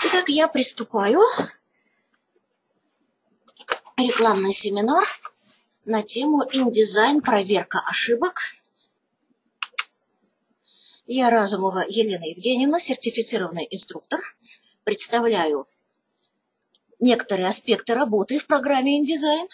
Итак, я приступаю. Рекламный семинар на тему InDesign проверка ошибок. Я Разумова Елена Евгеньевна, сертифицированный инструктор. Представляю некоторые аспекты работы в программе InDesign,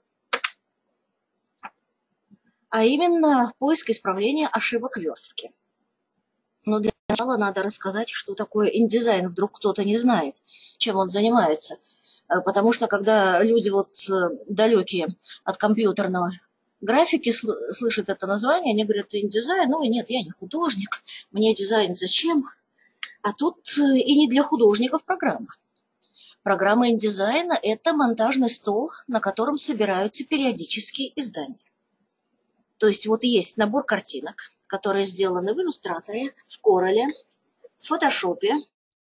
а именно поиск и исправление ошибок верстки. Но для начала надо рассказать, что такое InDesign, вдруг кто-то не знает, чем он занимается. Потому что когда люди далекие от компьютерного графики слышат это название, они говорят, InDesign, ну нет, я не художник, мне дизайн зачем? А тут и не для художников программа. Программа InDesign – это монтажный стол, на котором собираются периодические издания. То есть вот есть набор картинок, которые сделаны в иллюстраторе, в Corel, в фотошопе.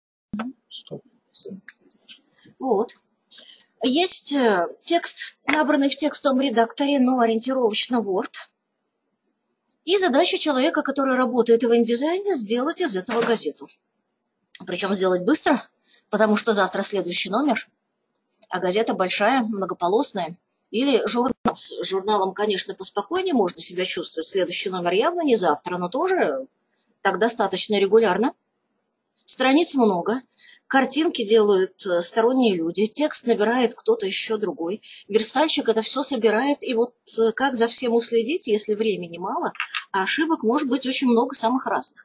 Вот. Есть текст, набранный в текстовом редакторе, но ориентировочно Word. И задача человека, который работает в InDesign, сделать из этого газету. Причем сделать быстро, потому что завтра следующий номер, а газета большая, многополосная. Или журнал. С журналом, конечно, поспокойнее можно себя чувствовать. Следующий номер явно не завтра, но тоже так достаточно регулярно. Страниц много. Картинки делают сторонние люди, текст набирает кто-то еще другой. Верстальщик это все собирает, и вот как за всем уследить, если времени мало, а ошибок может быть очень много самых разных.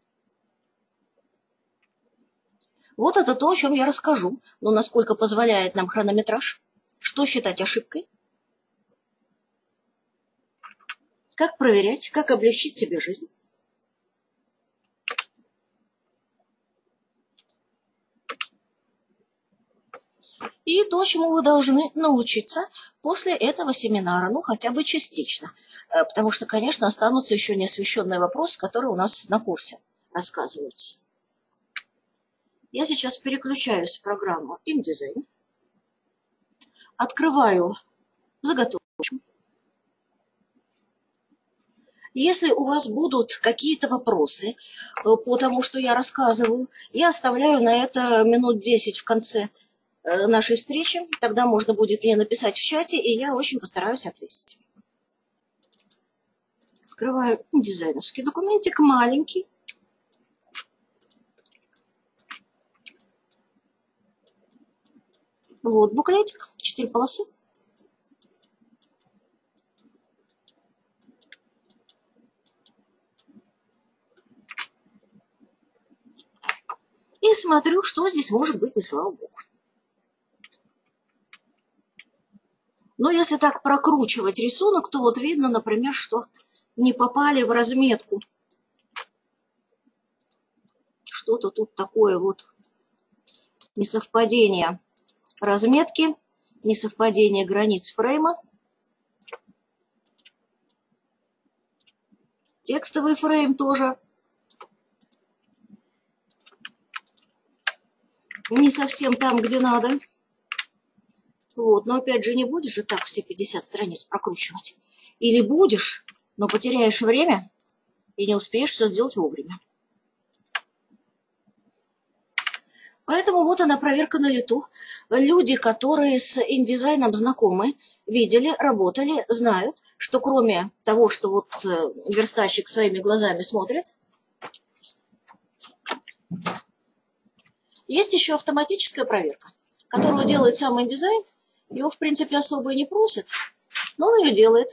Вот это то, о чем я расскажу, но насколько позволяет нам хронометраж, что считать ошибкой, как проверять, как облегчить себе жизнь. И то, чему вы должны научиться после этого семинара, ну, хотя бы частично. Потому что, конечно, останутся еще неосвещенные вопросы, которые у нас на курсе рассказываются. Я сейчас переключаюсь в программу InDesign, открываю заготовочку. Если у вас будут какие-то вопросы по тому, что я рассказываю, я оставляю на это минут 10 в конце нашей встречи, тогда можно будет мне написать в чате, и я очень постараюсь ответить. Открываю дизайнерский документик, маленький. Вот буклетик, 4 полосы. И смотрю, что здесь может быть, не слава богу. Но если так прокручивать рисунок, то вот видно, например, что не попали в разметку. Что-то тут такое вот несовпадение разметки, несовпадение границ фрейма. Текстовый фрейм тоже не совсем там, где надо. Вот, но опять же не будешь же так все 50 страниц прокручивать. Или будешь, но потеряешь время и не успеешь все сделать вовремя. Поэтому вот она проверка на лету. Люди, которые с InDesign знакомы, видели, работали, знают, что кроме того, что вот верстальщик своими глазами смотрит, есть еще автоматическая проверка, которую делает сам InDesign. Его, в принципе, особо и не просит, но он ее делает.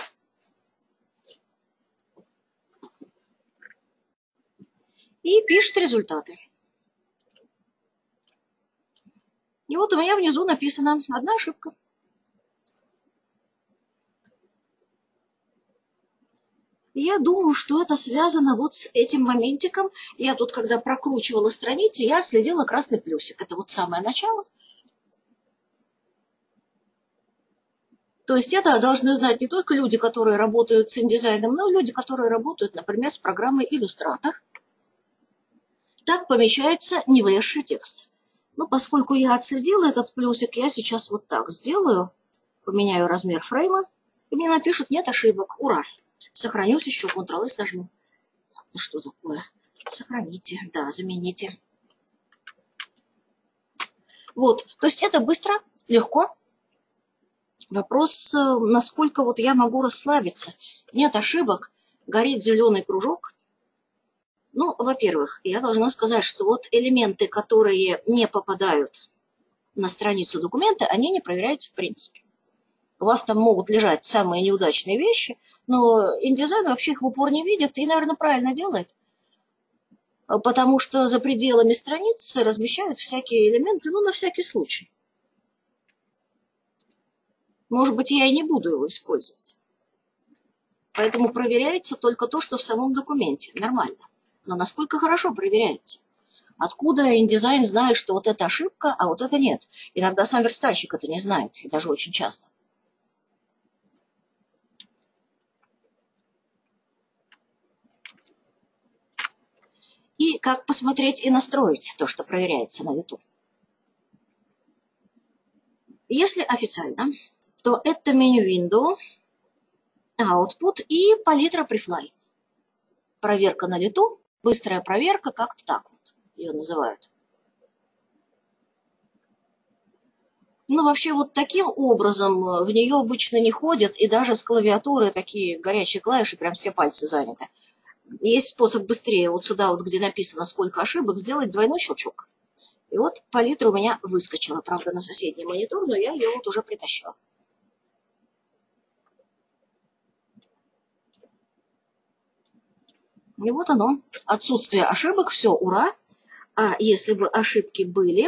И пишет результаты. И вот у меня внизу написано одна ошибка. И я думаю, что это связано вот с этим моментиком. Я тут, когда прокручивала страницы, я следила красный плюсик. Это вот самое начало. То есть это должны знать не только люди, которые работают с InDesign, но и люди, которые работают, например, с программой Illustrator. Так помещается не влезший текст. Ну, поскольку я отследила этот плюсик, я сейчас вот так сделаю, поменяю размер фрейма, и мне напишут «нет ошибок». Ура! Сохранюсь еще, Ctrl-S нажму. Ну, что такое? Сохраните, да, замените. Вот, то есть это быстро, легко. Вопрос, насколько вот я могу расслабиться. Нет ошибок, горит зеленый кружок. Ну, во-первых, я должна сказать, что вот элементы, которые не попадают на страницу документа, они не проверяются в принципе. У вас там могут лежать самые неудачные вещи, но InDesign вообще их в упор не видит и, наверное, правильно делает. Потому что за пределами страницы размещают всякие элементы, ну, на всякий случай. Может быть, я и не буду его использовать. Поэтому проверяется только то, что в самом документе. Нормально. Но насколько хорошо проверяется? Откуда InDesign знает, что вот это ошибка, а вот это нет? Иногда сам верстальщик это не знает, и даже очень часто. И как посмотреть и настроить то, что проверяется на лету. Если официально, то это меню Window, Output и палитра Prefly. Проверка на лету, быстрая проверка, как-то так вот ее называют. Ну, вообще вот таким образом в нее обычно не ходят, и даже с клавиатуры такие горячие клавиши, прям все пальцы заняты. Есть способ быстрее вот сюда, вот где написано сколько ошибок, сделать двойной щелчок. И вот палитра у меня выскочила, правда, на соседний монитор, но я ее вот уже притащила. И вот оно, отсутствие ошибок, все, ура. А если бы ошибки были,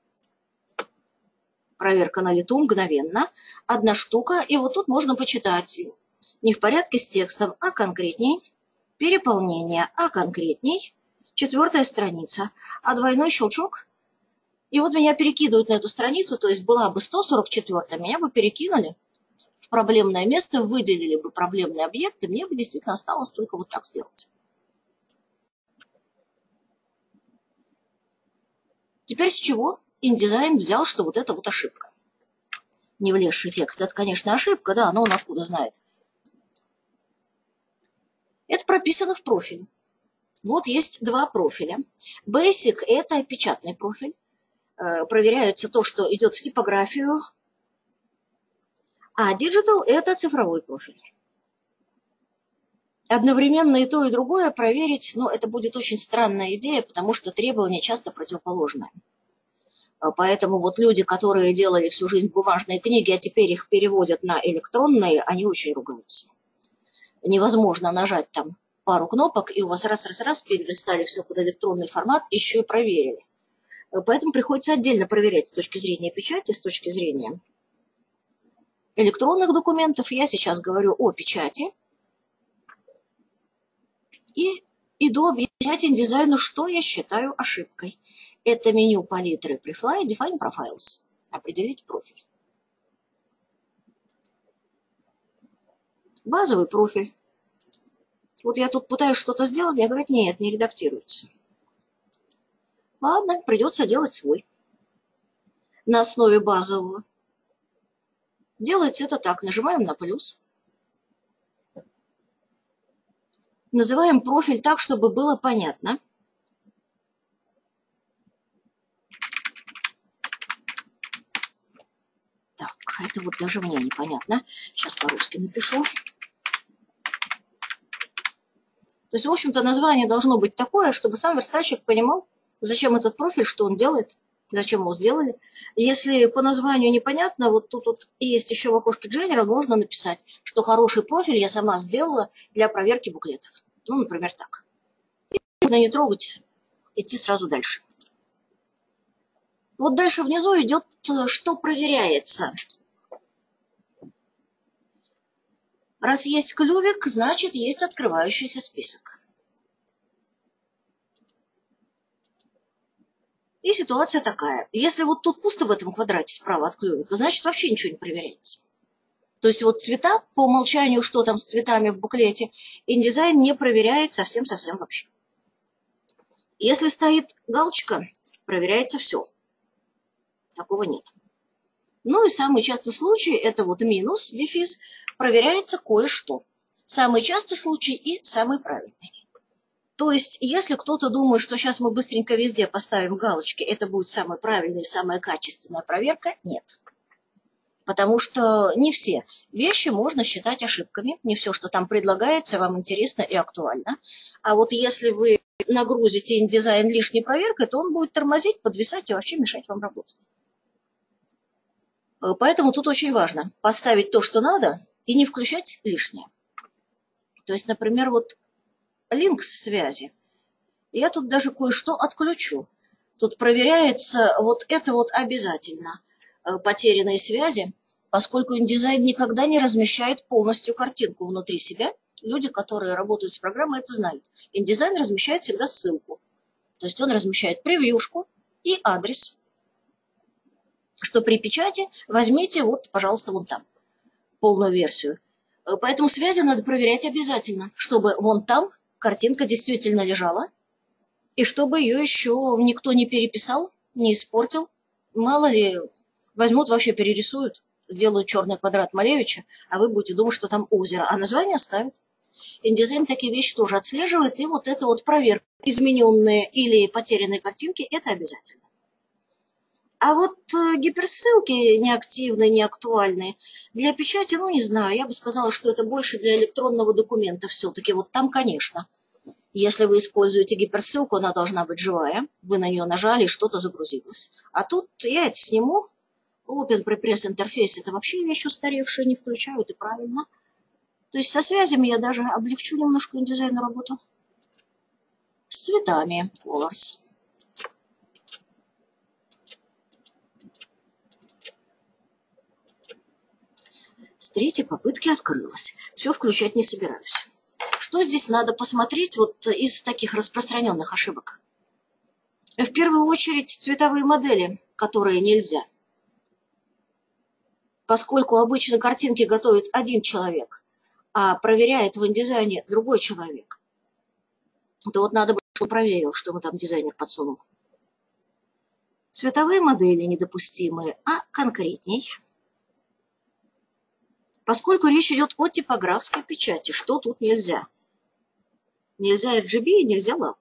проверка на лету мгновенно, одна штука, и вот тут можно почитать. Не в порядке с текстом, а конкретней. Переполнение, а конкретней. 4-я страница, а двойной щелчок. И вот меня перекидывают на эту страницу, то есть была бы 144-я, меня бы перекинули в проблемное место, выделили бы проблемный объект, и мне бы действительно осталось только вот так сделать. Теперь с чего InDesign взял, что вот это вот ошибка? Не влезший текст, это, конечно, ошибка, да, но он откуда знает? Это прописано в профиле. Вот есть два профиля. Basic – это печатный профиль. Проверяется то, что идет в типографию. А Digital – это цифровой профиль. Одновременно и то, и другое проверить, ну, это будет очень странная идея, потому что требования часто противоположные. Поэтому вот люди, которые делали всю жизнь бумажные книги, а теперь их переводят на электронные, они очень ругаются. Невозможно нажать там пару кнопок, и у вас раз-раз-раз перелистали все под электронный формат, еще и проверили. Поэтому приходится отдельно проверять с точки зрения печати, с точки зрения электронных документов. Я сейчас говорю о печати. И иду объяснять InDesign, что я считаю ошибкой. Это меню палитры Prefly, Define Profiles. Определить профиль. Базовый профиль. Вот я тут пытаюсь что-то сделать, мне говорят, нет, не редактируется. Ладно, придется делать свой. На основе базового. Делается это так. Нажимаем на плюс. Называем профиль так, чтобы было понятно. Так, это вот даже мне непонятно. Сейчас по-русски напишу. То есть, в общем-то, название должно быть такое, чтобы сам верстальщик понимал, зачем этот профиль, что он делает, зачем его сделали. Если по названию непонятно, вот тут вот есть еще в окошке General, можно написать, что хороший профиль я сама сделала для проверки буклетов. Ну, например, так. И можно не трогать, идти сразу дальше. Вот дальше внизу идет, что проверяется. Раз есть клювик, значит, есть открывающийся список. И ситуация такая. Если вот тут пусто в этом квадрате справа от клювика, значит, вообще ничего не проверяется. То есть вот цвета, по умолчанию, что там с цветами в буклете, InDesign не проверяет совсем-совсем вообще. Если стоит галочка, проверяется все. Такого нет. Ну и самый частый случай, это вот минус, дефис, проверяется кое-что. Самый частый случай и самый правильный. То есть, если кто-то думает, что сейчас мы быстренько везде поставим галочки, это будет самая правильная и самая качественная проверка, нет. Потому что не все вещи можно считать ошибками, не все, что там предлагается, вам интересно и актуально. А вот если вы нагрузите InDesign лишней проверкой, то он будет тормозить, подвисать и вообще мешать вам работать. Поэтому тут очень важно поставить то, что надо, и не включать лишнее. То есть, например, вот Links связи. Я тут даже кое-что отключу. Тут проверяется вот это вот обязательно. Потерянные связи, поскольку InDesign никогда не размещает полностью картинку внутри себя. Люди, которые работают с программой, это знают. InDesign размещает всегда ссылку. То есть он размещает превьюшку и адрес, что при печати возьмите вот, пожалуйста, вон там полную версию. Поэтому связи надо проверять обязательно, чтобы вон там картинка действительно лежала, и чтобы ее еще никто не переписал, не испортил. Мало ли, возьмут, вообще перерисуют, сделают черный квадрат Малевича, а вы будете думать, что там озеро, а название оставят. InDesign такие вещи тоже отслеживает, и вот это вот проверка измененные или потерянные картинки, это обязательно. А вот гиперссылки неактивные, неактуальные, для печати, ну, не знаю, я бы сказала, что это больше для электронного документа все-таки. Вот там, конечно. Если вы используете гиперссылку, она должна быть живая. Вы на нее нажали, и что-то загрузилось. А тут я это сниму. Open Prepress интерфейс – это вообще вещь устаревшая, не включают, и правильно. То есть со связями я даже облегчу немножко InDesign работу. С цветами Colors. С третьей попытки открылась. Все включать не собираюсь. Что здесь надо посмотреть вот из таких распространенных ошибок? В первую очередь цветовые модели, которые нельзя. Поскольку обычно картинки готовит один человек, а проверяет в InDesign другой человек, то вот надо бы, чтобы проверил, что ему там дизайнер подсунул. Цветовые модели недопустимые, а конкретней. Поскольку речь идет о типографской печати, что тут нельзя? Нельзя RGB и нельзя лап.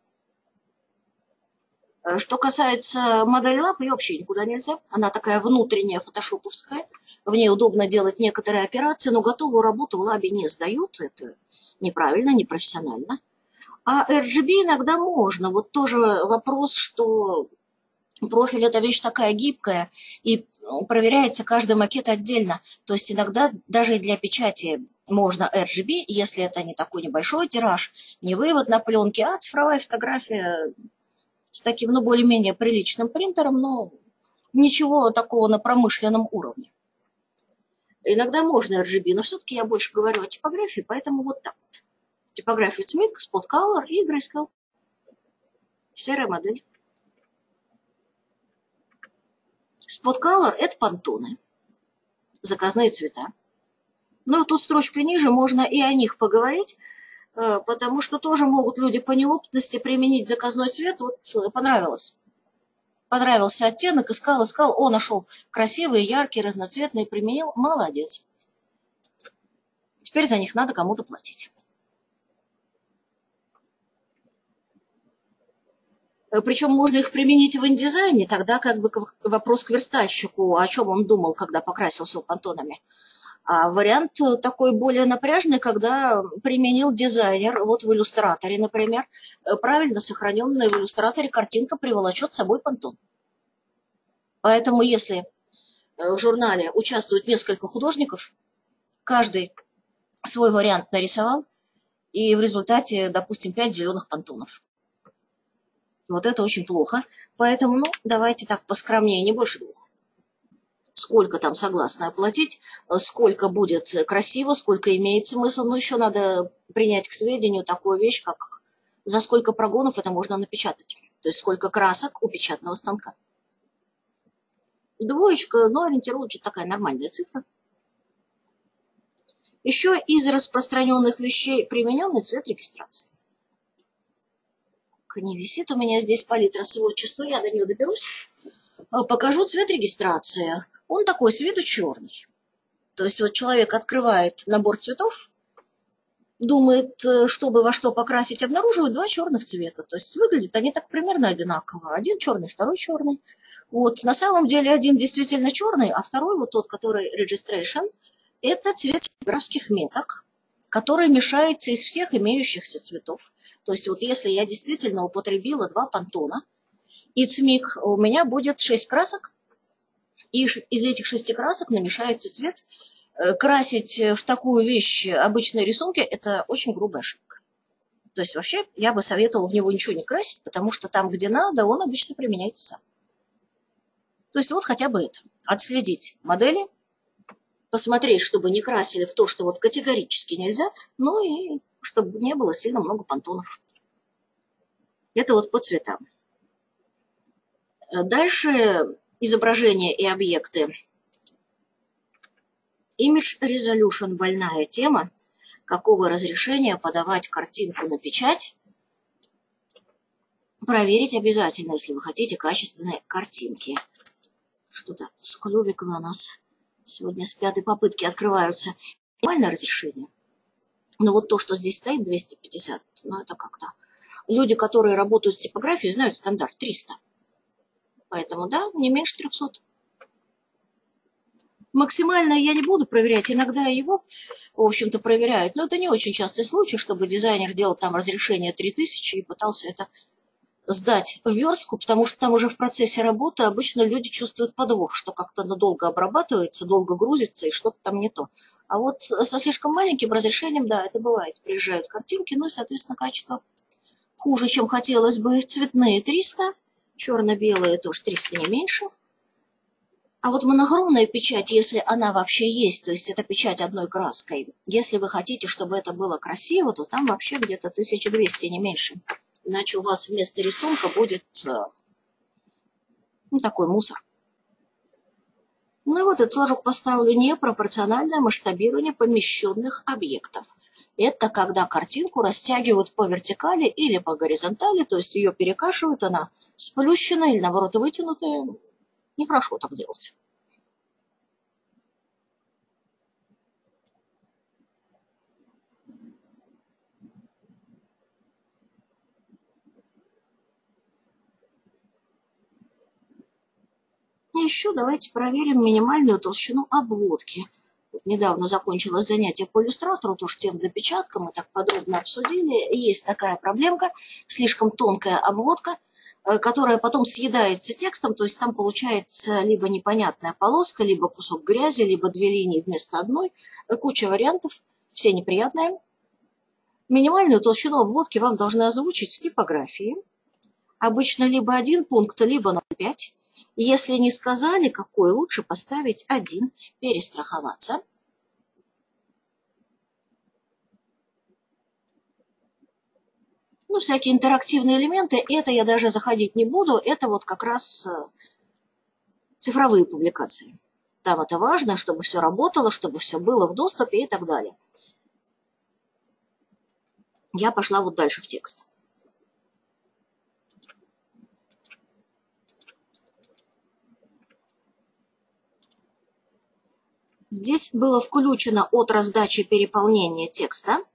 Что касается модели лап, ее вообще никуда нельзя. Она такая внутренняя, фотошоповская. В ней удобно делать некоторые операции, но готовую работу в лабе не сдают. Это неправильно, непрофессионально. А RGB иногда можно. Вот тоже вопрос, что профиль – это вещь такая гибкая, и проверяется каждый макет отдельно. То есть иногда даже и для печати можно RGB, если это не такой небольшой тираж, не вывод на пленке, а цифровая фотография с таким, ну, более-менее приличным принтером, но ничего такого на промышленном уровне. Иногда можно RGB, но все-таки я больше говорю о типографии, поэтому вот так вот. Типографию CMYK, Spot Color и Grayscale. Серая модель. Spot Color – это пантоны, заказные цвета. Ну, тут строчкой ниже можно и о них поговорить, потому что тоже могут люди по неопытности применить заказной цвет. Вот понравилось. Понравился оттенок, искал, о, нашел красивые, яркие, разноцветные, применил. Молодец. Теперь за них надо кому-то платить. Причем можно их применить в InDesign, тогда как бы вопрос к верстальщику, о чем он думал, когда покрасился пантонами. А вариант такой более напряжный, когда применил дизайнер, вот в иллюстраторе, например, правильно сохраненная в иллюстраторе картинка приволочет с собой пантон. Поэтому если в журнале участвует несколько художников, каждый свой вариант нарисовал, и в результате, допустим, 5 зеленых пантонов. Вот это очень плохо. Поэтому, ну, давайте так поскромнее, не больше 2. Сколько там согласны оплатить, сколько будет красиво, сколько имеет смысл. Но еще надо принять к сведению такую вещь, как за сколько прогонов это можно напечатать. То есть сколько красок у печатного станка. 2, но ориентировочно такая нормальная цифра. Еще из распространенных вещей примененный цвет регистрации. Не висит у меня здесь палитра с его числом, я до нее доберусь. Покажу цвет регистрации. Он такой с виду черный. То есть вот человек открывает набор цветов, думает, чтобы во что покрасить, обнаруживает два черных цвета. То есть выглядят они так примерно одинаково. Один черный, второй черный. Вот. На самом деле один действительно черный, а второй, вот тот, который registration, это цвет графских меток, который мешается из всех имеющихся цветов. То есть вот если я действительно употребила два пантона, и цмик у меня будет 6 красок, и из этих 6 красок намешается цвет. Красить в такую вещь обычные рисунки – это очень грубая ошибка. То есть вообще я бы советовала в него ничего не красить, потому что там, где надо, он обычно применяется сам. То есть вот хотя бы это. Отследить модели, посмотреть, чтобы не красили в то, что вот категорически нельзя, ну и чтобы не было сильно много понтонов. Это вот по цветам. Дальше изображения и объекты. Image Resolution – больная тема. Какого разрешения подавать картинку на печать? Проверить обязательно, если вы хотите качественные картинки. Что-то с клювиками у нас сегодня с 5-й попытки открываются. Минимальное разрешение. Но вот то, что здесь стоит, 250, ну это как-то. Люди, которые работают с типографией, знают стандарт 300. Поэтому, да, не меньше 300. Максимально я не буду проверять. Иногда его, в общем-то, проверяют. Но это не очень частый случай, чтобы дизайнер делал там разрешение 3000 и пытался это сдать в верстку, потому что там уже в процессе работы обычно люди чувствуют подвох, что как-то оно долго обрабатывается, долго грузится и что-то там не то. А вот со слишком маленьким разрешением, да, это бывает. Приезжают картинки, ну и, соответственно, качество хуже, чем хотелось бы. Цветные 300, черно-белые тоже 300, не меньше. А вот монохромная печать, если она вообще есть, то есть это печать одной краской, если вы хотите, чтобы это было красиво, то там вообще где-то 1200, не меньше. Иначе у вас вместо рисунка будет такой мусор. Ну и вот этот флажок поставлю непропорциональное масштабирование помещенных объектов. Это когда картинку растягивают по вертикали или по горизонтали, то есть ее перекашивают, она сплющена или наоборот вытянутая. Нехорошо так делать. И еще давайте проверим минимальную толщину обводки. Вот недавно закончилось занятие по иллюстратору, тоже тем для печатка, мы так подробно обсудили. Есть такая проблемка, слишком тонкая обводка, которая потом съедается текстом, то есть там получается либо непонятная полоска, либо кусок грязи, либо две линии вместо одной. Куча вариантов, все неприятные. Минимальную толщину обводки вам должны озвучить в типографии. Обычно либо 1 пункт, либо 0,5. Если не сказали, какой, лучше поставить 1, перестраховаться. Ну, всякие интерактивные элементы, это я даже заходить не буду, это вот как раз цифровые публикации. Там это важно, чтобы все работало, чтобы все было в доступе и так далее. Я пошла вот дальше в текст. Здесь было включено от раздачи переполнения текста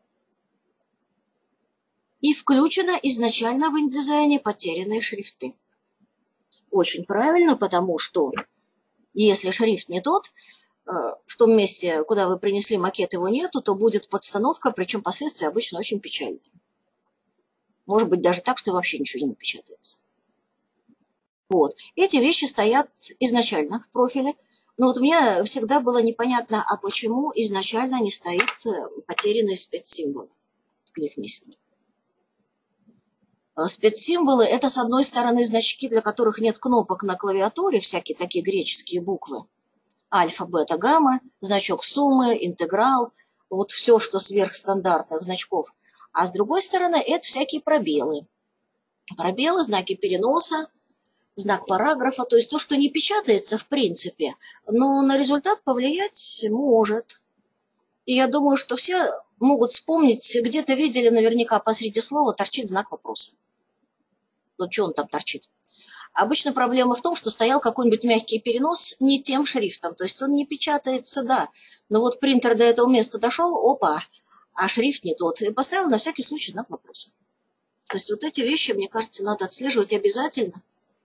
и включено изначально в индизайне потерянные шрифты. Очень правильно, потому что если шрифт не тот, в том месте, куда вы принесли макет, его нету, то будет подстановка, причем последствия обычно очень печальные. Может быть даже так, что вообще ничего не напечатается. Вот. Эти вещи стоят изначально в профиле. Но вот мне всегда было непонятно, а почему изначально не стоит потерянные спецсимволы к их месту. Спецсимволы – это, с одной стороны, значки, для которых нет кнопок на клавиатуре, всякие такие греческие буквы. Альфа, бета, гамма, значок суммы, интеграл, вот все, что сверхстандартных значков. А с другой стороны, это всякие пробелы. Пробелы, знаки переноса, знак параграфа, то есть то, что не печатается в принципе, но на результат повлиять может. И я думаю, что все могут вспомнить, где-то видели наверняка посреди слова торчит знак вопроса. Вот что он там торчит. Обычно проблема в том, что стоял какой-нибудь мягкий перенос не тем шрифтом, то есть он не печатается, да, но вот принтер до этого места дошел, опа, а шрифт не тот. И поставил на всякий случай знак вопроса. То есть вот эти вещи, мне кажется, надо отслеживать обязательно.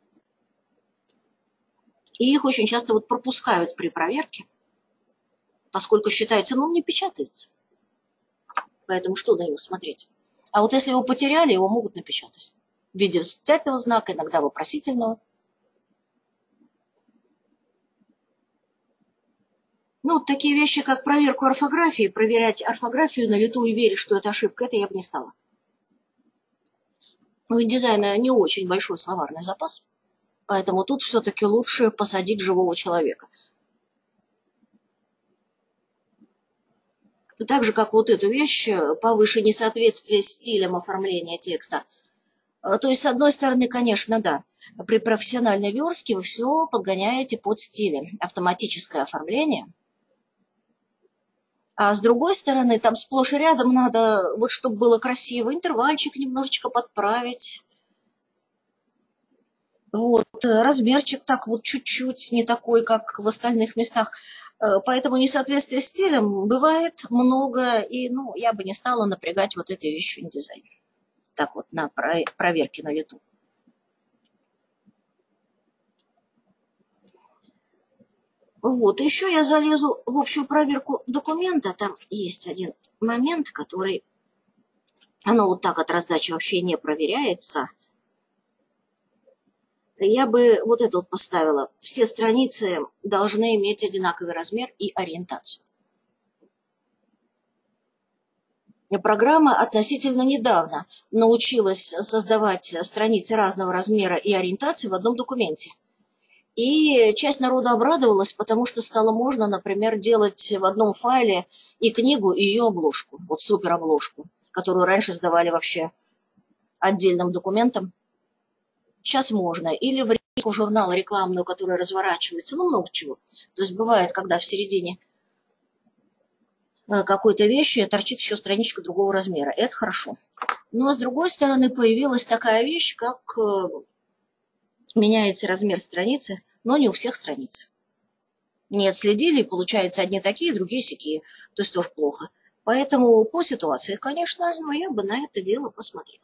И их очень часто вот пропускают при проверке, поскольку считается, ну, он не печатается. Поэтому что на него смотреть? А вот если его потеряли, его могут напечатать. В виде восклицательного знака, иногда вопросительного. Ну, вот такие вещи, как проверку орфографии, проверять орфографию на лету и верить, что это ошибка, это я бы не стала. У индизайна не очень большой словарный запас, поэтому тут все-таки лучше посадить живого человека. Так же, как вот эту вещь, повыше несоответствие стилям оформления текста. То есть, с одной стороны, конечно, да, при профессиональной верстке вы все подгоняете под стили. Автоматическое оформление. А с другой стороны, там сплошь и рядом надо, вот чтобы было красиво, интервальчик немножечко подправить. Вот, размерчик так вот чуть-чуть не такой, как в остальных местах. Поэтому несоответствие стилям бывает много, и, ну, я бы не стала напрягать вот этой вещью дизайн. Так вот, на проверке на лету. Вот, еще я залезу в общую проверку документа. Там есть один момент, который, оно вот так от раздачи вообще не проверяется. Я бы вот это вот поставила. Все страницы должны иметь одинаковый размер и ориентацию. Программа относительно недавно научилась создавать страницы разного размера и ориентации в одном документе. И часть народа обрадовалась, потому что стало можно, например, делать в одном файле и книгу, и ее обложку, вот суперобложку, которую раньше сдавали вообще отдельным документом. Сейчас можно. Или в журнал рекламную, которая разворачивается, ну, много чего. То есть бывает, когда в середине какой-то вещи торчит еще страничка другого размера. Это хорошо. Но, с другой стороны, появилась такая вещь, как меняется размер страницы, но не у всех страниц. Не отследили, получается, одни такие, другие сякие. То есть тоже плохо. Поэтому по ситуации, конечно, но я бы на это дело посмотрела.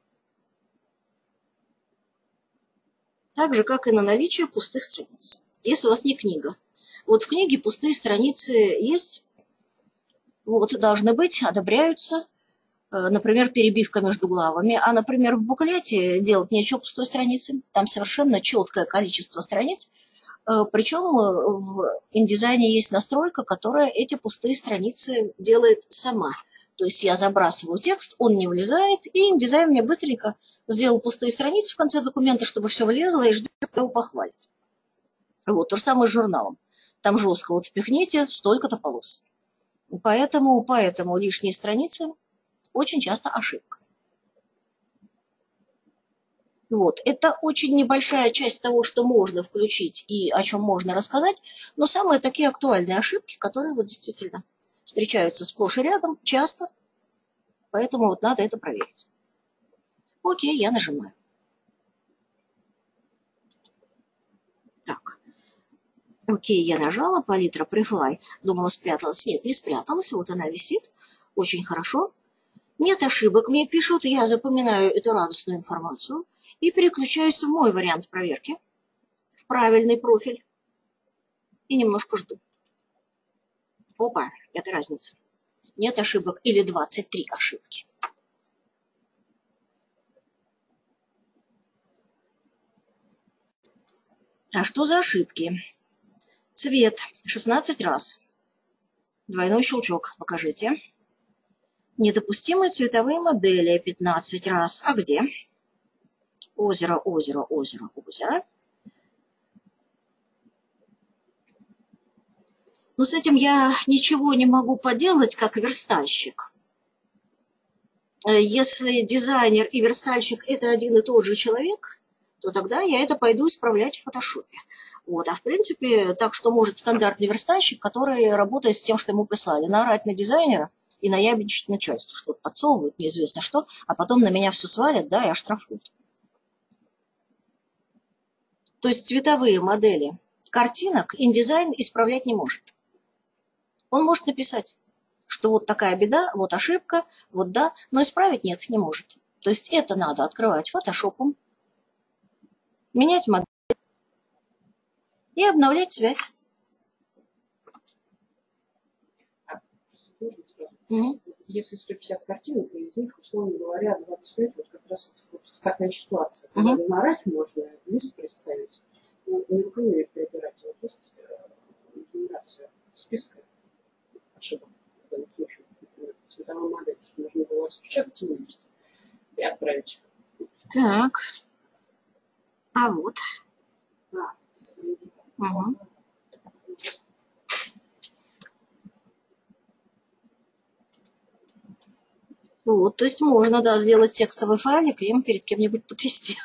Так же, как и на наличие пустых страниц. Если у вас не книга. Вот в книге пустые страницы есть, вот, должны быть, одобряются, например, перебивка между главами. А, например, в буклете делать нечего пустой страницы. Там совершенно четкое количество страниц. Причем в InDesign есть настройка, которая эти пустые страницы делает сама. То есть я забрасываю текст, он не влезает, и InDesign мне быстренько сделал пустые страницы в конце документа, чтобы все влезло, и ждет, когда его похвалит. Вот, то же самое с журналом. Там жестко вот впихните столько-то полос. Поэтому лишние страницы очень часто ошибка. Вот. Это очень небольшая часть того, что можно включить и о чем можно рассказать, но самые такие актуальные ошибки, которые вот действительно встречаются сплошь и рядом, часто, поэтому вот надо это проверить. Окей, я нажимаю. Так. Окей, я нажала, палитра префлай. Думала, спряталась. Нет, не спряталась, вот она висит. Очень хорошо. Нет ошибок, мне пишут, я запоминаю эту радостную информацию и переключаюсь в мой вариант проверки, в правильный профиль и немножко жду. Опа, это разница. Нет ошибок или 23 ошибки. А что за ошибки? Цвет 16 раз. Двойной щелчок покажите. Недопустимые цветовые модели 15 раз. А где? Озеро, озеро, озеро, озеро. Но с этим я ничего не могу поделать, как верстальщик. Если дизайнер и верстальщик – это один и тот же человек, то тогда я это пойду исправлять в фотошопе. Вот. А в принципе, так что может стандартный верстальщик, который работает с тем, что ему прислали, наорать на дизайнера и наябедничать начальству, что подсовывают неизвестно что, а потом на меня все свалят, да, и оштрафуют. То есть цветовые модели картинок InDesign исправлять не может. Он может написать: что вот такая беда, вот ошибка, вот да, но исправить нет, не может. То есть это надо открывать фотошопом, менять модель и обновлять связь. Можно сразу? Мгм. Если 150 картинок, и из них, условно говоря, 25, вот как раз вот такая ситуация. Когда нарать можно, лист представить, но не руками перебирать. Вот есть генерация списка ошибок в данном случае, например, цветовой модели, что нужно было распечатать и вывести и отправить. Так. А вот. Угу. Вот, то есть можно, да, сделать текстовый файлик и им перед кем-нибудь потрясти.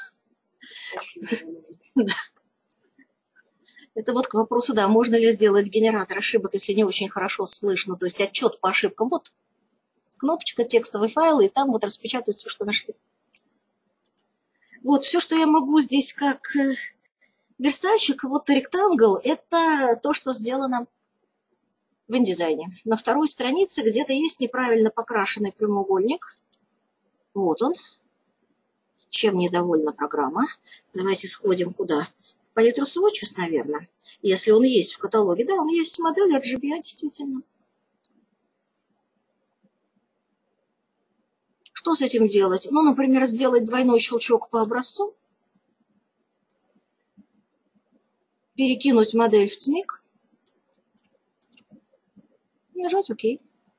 Да. Это вот к вопросу, да, можно ли сделать генератор ошибок, если не очень хорошо слышно, то есть отчет по ошибкам. Вот кнопочка, текстовый файл, и там вот распечатают все, что нашли. Вот, все, что я могу здесь как верстальщик, вот ректангл, это то, что сделано в InDesign. На второй странице где-то есть неправильно покрашенный прямоугольник. Вот он. Чем недовольна программа? Давайте сходим куда? В палитру Swatches, наверное. Если он есть в каталоге. Да, он есть в модели RGBA, действительно. Что с этим делать? Ну, например, сделать двойной щелчок по образцу. Перекинуть модель в цмик. И нажать ОК.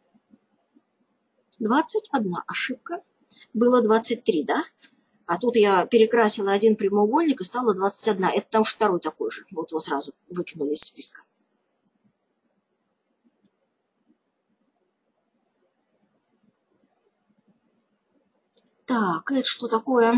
21 ошибка. Было 23, да? А тут я перекрасила один прямоугольник и стало 21. Это там второй такой же. Вот его сразу выкинули из списка. Так, это что такое?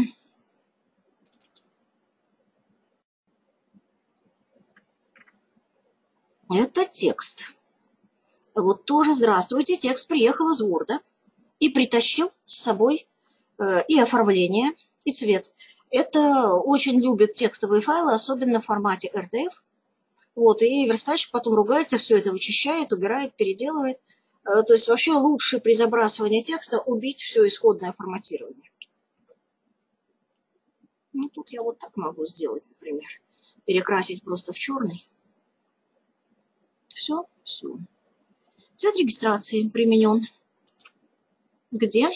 Это текст. Вот тоже здравствуйте. Текст приехал из Word и притащил с собой и оформление, и цвет. Это очень любят текстовые файлы, особенно в формате RTF. Вот, и верстальщик потом ругается, все это вычищает, убирает, переделывает. То есть вообще лучше при забрасывании текста убить все исходное форматирование. Ну, тут я вот так могу сделать, например. Перекрасить просто в черный. Все, все. Цвет регистрации применен. Где?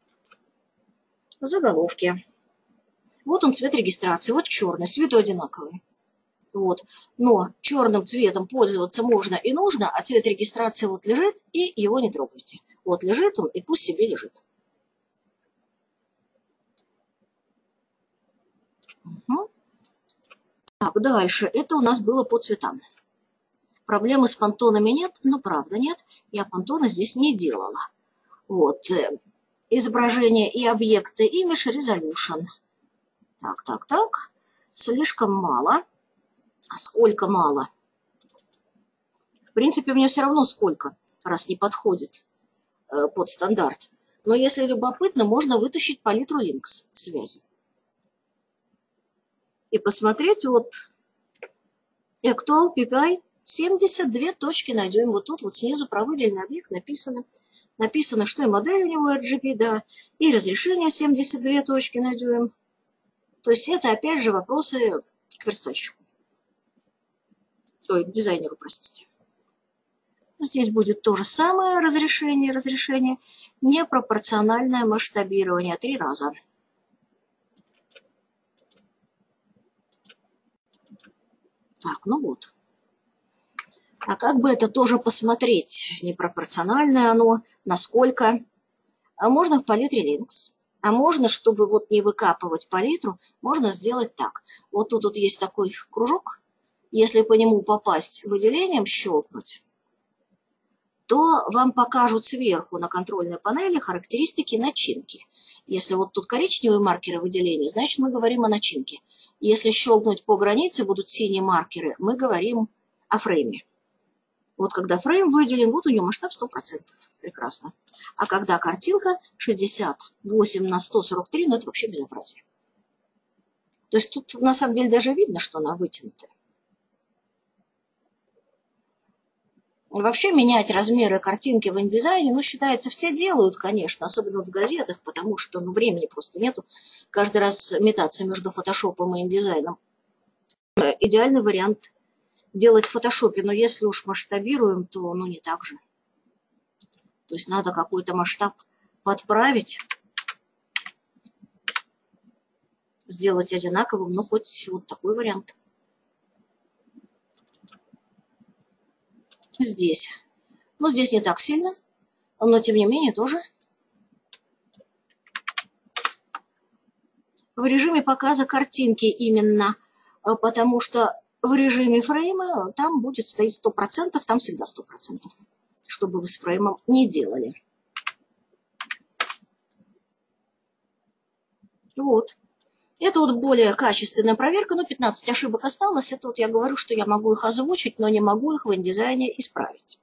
В заголовке. Вот он цвет регистрации, вот черный, с виду одинаковый. Вот. Но черным цветом пользоваться можно и нужно, а цвет регистрации вот лежит, и его не трогайте. Вот лежит он, и пусть себе лежит. Угу. Так, дальше. Это у нас было по цветам. Проблемы с понтонами нет, но правда нет. Я понтона здесь не делала. Вот. Изображение и объекты Image Resolution. Так. Слишком мало. А сколько мало? В принципе, мне все равно сколько, раз не подходит под стандарт. Но если любопытно, можно вытащить палитру Lynx связи. И посмотреть, вот Actual PPI 72 точки найдем. Вот тут вот снизу про выделенный объект написано. Написано, что и модель у него RGB, да, и разрешение 72 точки найдем. То есть это опять же вопросы к верстальщику. Ой, к дизайнеру, простите. Здесь будет то же самое разрешение непропорциональное масштабирование 3 раза. Так, ну вот. А как бы это тоже посмотреть, непропорциональное оно, насколько. А можно в палитре Lynx. А можно, чтобы вот не выкапывать палитру, можно сделать так. Вот тут вот есть такой кружок. Если по нему попасть выделением, щелкнуть, то вам покажут сверху на контрольной панели характеристики начинки. Если вот тут коричневые маркеры выделения, значит мы говорим о начинке. Если щелкнуть по границе, будут синие маркеры, мы говорим о фрейме. Вот когда фрейм выделен, вот у него масштаб 100%. Прекрасно. А когда картинка 68 на 143, ну это вообще безобразие. То есть тут на самом деле даже видно, что она вытянутая. Вообще менять размеры картинки в индизайне, ну, считается, все делают, конечно, особенно в газетах, потому что, ну, времени просто нету каждый раз метаться между фотошопом и индизайном. Идеальный вариант делать в фотошопе, но если уж масштабируем, то, ну, не так же. То есть надо какой-то масштаб подправить, сделать одинаковым, ну, хоть вот такой вариант. Здесь. Ну, здесь не так сильно, но, тем не менее, тоже. В режиме показа картинки именно, потому что в режиме фрейма там будет стоять 100%, там всегда 100%, чтобы вы с фреймом не делали. Вот. Это вот более качественная проверка, но 15 ошибок осталось. Это вот я говорю, что я могу их озвучить, но не могу их в индизайне исправить.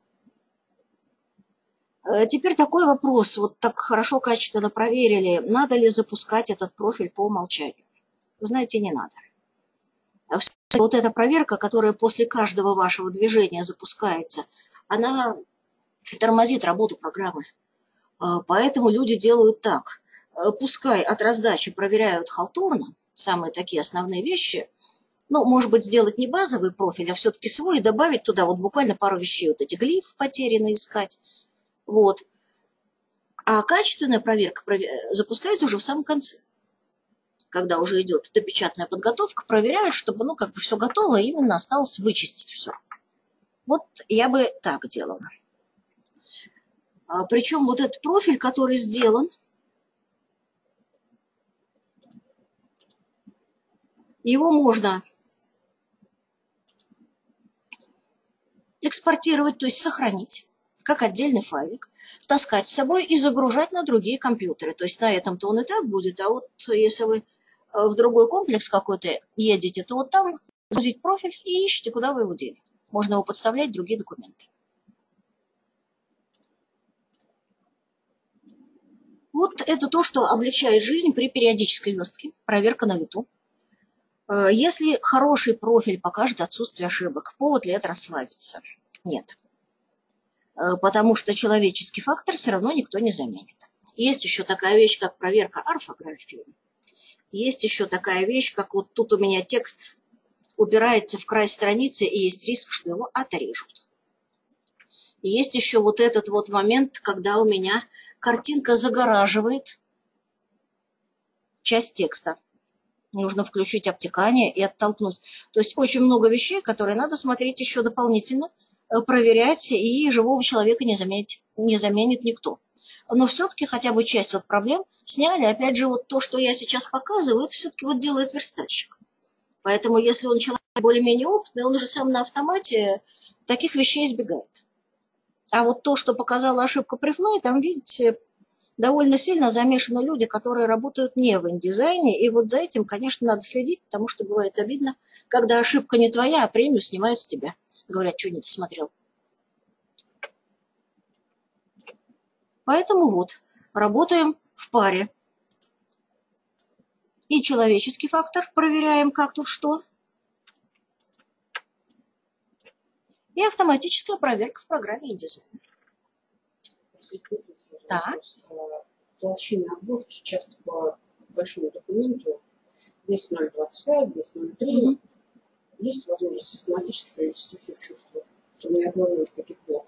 Теперь такой вопрос. Вот так хорошо, качественно проверили, надо ли запускать этот профиль по умолчанию. Вы знаете, не надо. Вот эта проверка, которая после каждого вашего движения запускается, она тормозит работу программы. Поэтому люди делают так. Пускай от раздачи проверяют халтурно, самые такие основные вещи, ну, может быть, сделать не базовый профиль, а все-таки свой и добавить туда вот буквально пару вещей, вот эти глифы потерянные искать. Вот. А качественная проверка запускается уже в самом конце, когда уже идет допечатная подготовка, проверяют, чтобы, ну, как бы все готово, именно осталось вычистить все. Вот я бы так делала. Причем вот этот профиль, который сделан, его можно экспортировать, то есть сохранить, как отдельный файлик, таскать с собой и загружать на другие компьютеры. То есть на этом-то он и так будет, а вот если вы в другой комплекс какой-то едете, то вот там загрузить профиль и ищите, куда вы его дели. Можно его подставлять в другие документы. Вот это то, что облегчает жизнь при периодической верстке, проверка на лету. Если хороший профиль покажет отсутствие ошибок, повод ли это расслабиться? Нет. Потому что человеческий фактор все равно никто не заменит. Есть еще такая вещь, как проверка орфографии. Есть еще такая вещь, как вот тут у меня текст упирается в край страницы, и есть риск, что его отрежут. И есть еще вот этот вот момент, когда у меня картинка загораживает часть текста. Нужно включить обтекание и оттолкнуть. То есть очень много вещей, которые надо смотреть еще дополнительно, проверять, и живого человека не заменит никто. Но все-таки хотя бы часть вот проблем сняли. Опять же, вот то, что я сейчас показываю, это все-таки вот делает верстальщик. Поэтому если он человек более-менее опытный, он уже сам на автомате таких вещей избегает. А вот то, что показала ошибка Prefly, там, видите, довольно сильно замешаны люди, которые работают не в индизайне, и вот за этим, конечно, надо следить, потому что бывает обидно, когда ошибка не твоя, а премию снимают с тебя. Говорят, что не досмотрел. Поэтому вот, работаем в паре. И человеческий фактор, проверяем, как тут что, и автоматическая проверка в программе InDesign. Так. Толщина обводки часто по большому документу. Здесь 0,25, здесь 0,3. Есть возможность автоматически привести все в чувство, чтобы не отловить таких блок?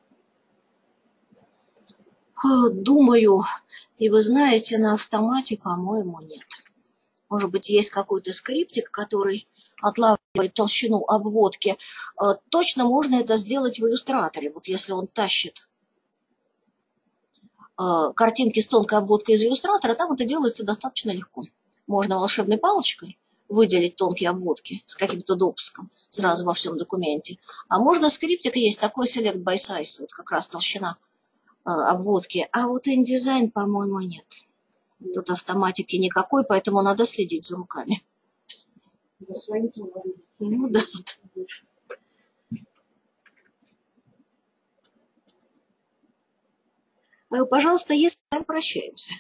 Думаю, и вы знаете, на автомате, по-моему, нет. Может быть, есть какой-то скриптик, который отлавливает толщину обводки. Точно можно это сделать в иллюстраторе. Вот если он тащит картинки с тонкой обводкой из иллюстратора, там это делается достаточно легко. Можно волшебной палочкой выделить тонкие обводки с каким-то допуском сразу во всем документе. А можно скриптик, есть такой Select by Size, вот как раз толщина обводки. А вот InDesign, по-моему, нет. Тут автоматики никакой, поэтому надо следить за руками. За своим товаром. Ну да. Пожалуйста, если с вами прощаемся.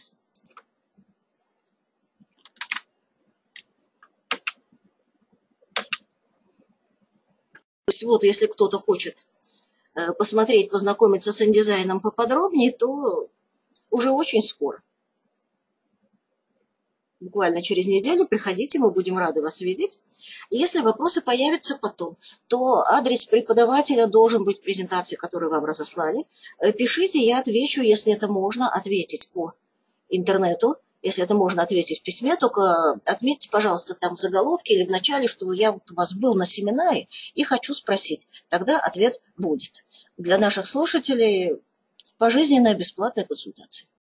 То есть вот, если кто-то хочет посмотреть, познакомиться с индизайном поподробнее, то уже очень скоро. Буквально через неделю приходите, мы будем рады вас видеть. Если вопросы появятся потом, то адрес преподавателя должен быть в презентации, которую вам разослали. Пишите, я отвечу, если это можно ответить по интернету. Если это можно ответить в письме, только отметьте, пожалуйста, там в заголовке или в начале, что я вот у вас был на семинаре и хочу спросить. Тогда ответ будет. Для наших слушателей пожизненная бесплатная консультация.